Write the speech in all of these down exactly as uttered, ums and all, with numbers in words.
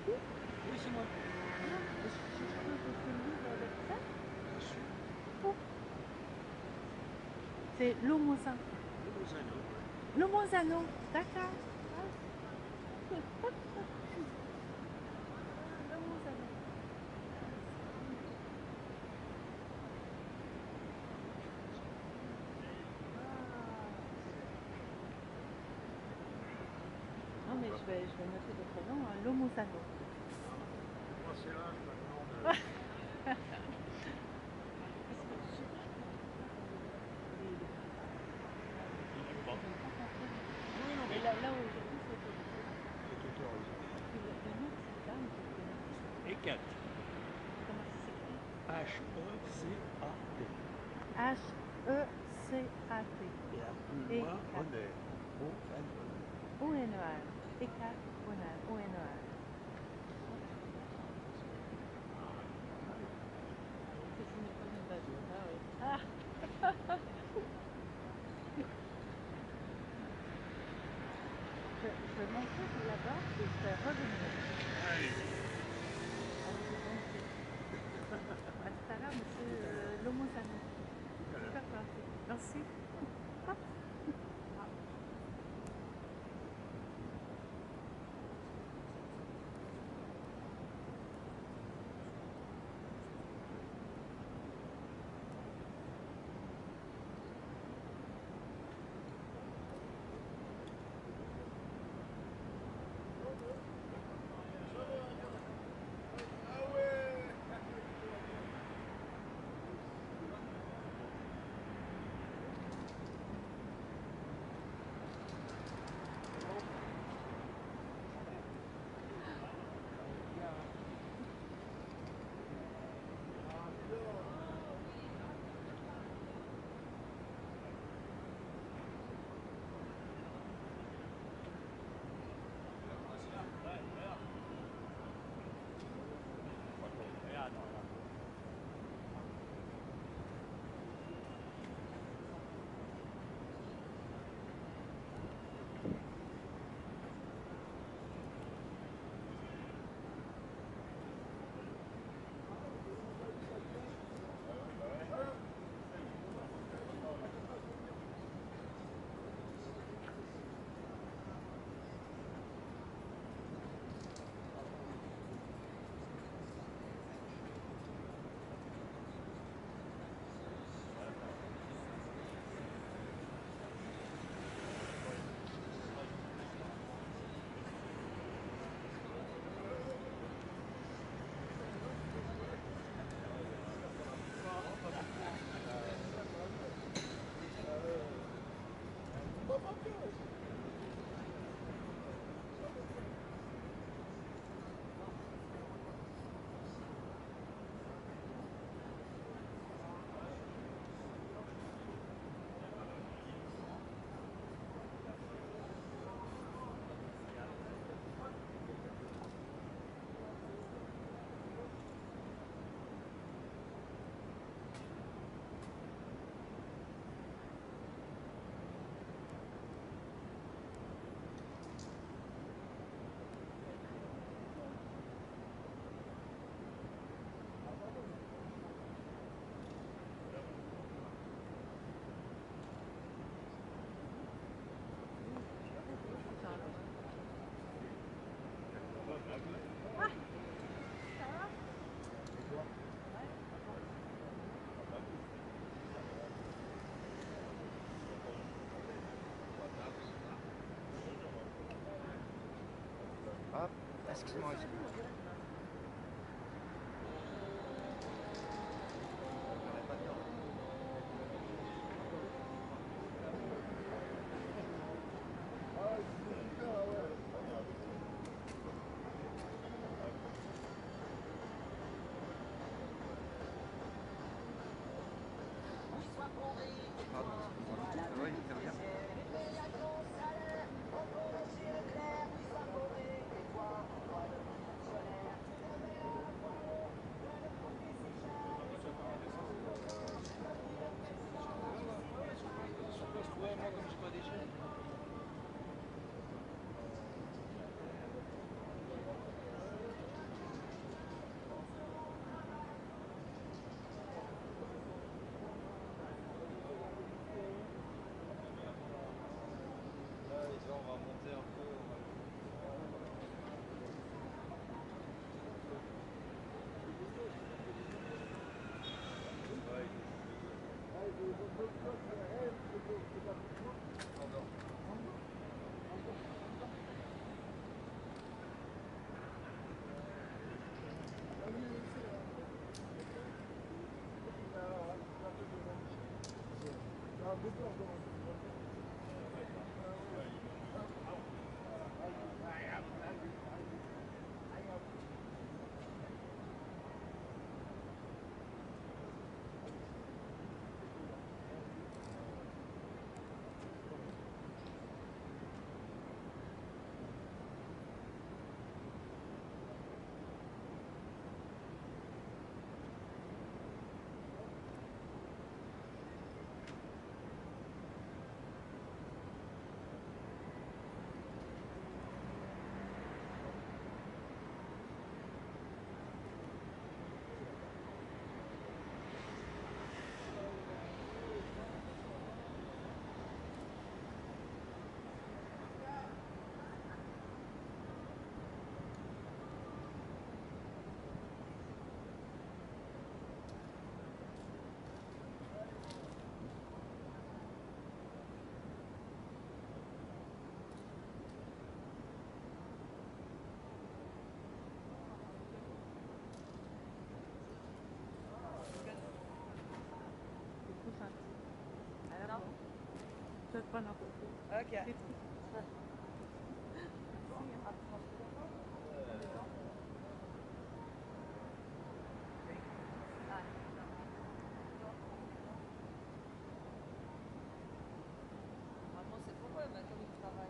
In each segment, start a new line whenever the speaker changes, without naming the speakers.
qui?
Oui, c'est moi.
Ah, je, je peux vous livre avec ça?
Bien sûr.
Oh, c'est Lomozan.
Le Lozano, ouais.
Lomozano, d'accord. Ah, Lomozano. Ah. Non, mais je vais, je vais noter votre nom, hein, Lomozano.
Moi, c'est l'âge maintenant de...
Parce que je, je comprends pas les, les, les photos.
Il
Je
n'aime
ne
pas.
donne pas confiance.
Ah oui, non,
Et
mais
là, là aujourd'hui, c'est autorisé.
il est autorisé.
Et puis le, le nom de cette dame que vous connaissez,
Hécate.
comment ça s'écrit?
H E C A T.
H E C A T.
Et un plus
Et
loin,
Cat.
Honner. O N E R.
O N E R. Et Cat Onan. O N E R. Ok. Que ce n'est pas une bajoune. Ah oui. Ah! Je, je vais monter là-bas et je vais revenir.
Allez-y.
Allez, donc, à tout à l'heure, monsieur euh, Lomozano.
Tout à l'heure.
Super gentil. Merci. Ah, ça va? Ouais.
Hop, excuse-moi, excuse-moi. Pardon, excuse-moi. Ça va, il fait rien?
Pas n'importe quoi.
Ok. Normalement, c'est pourquoi maintenant il travaille.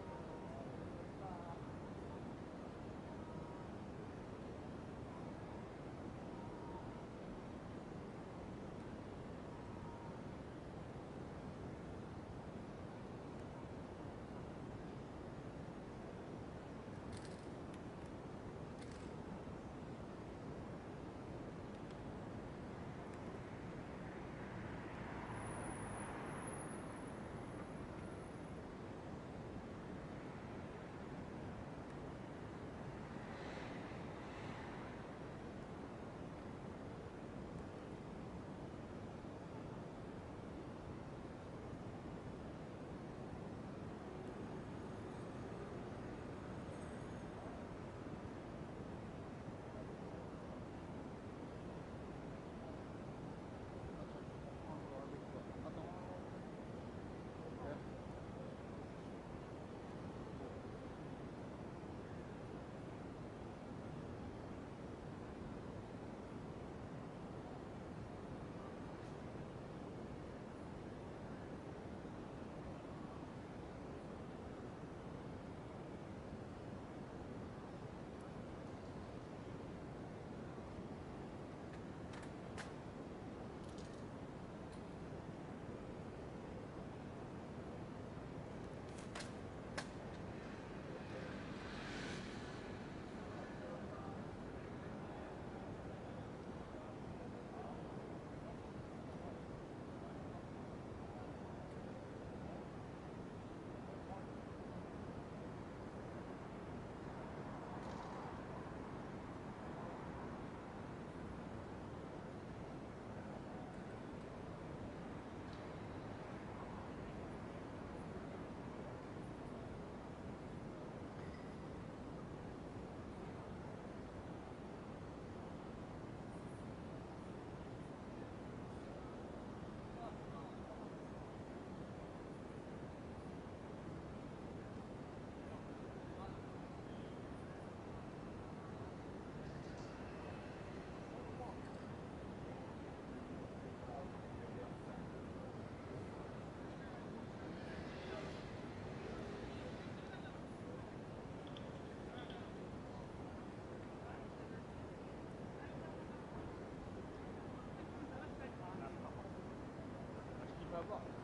va voir.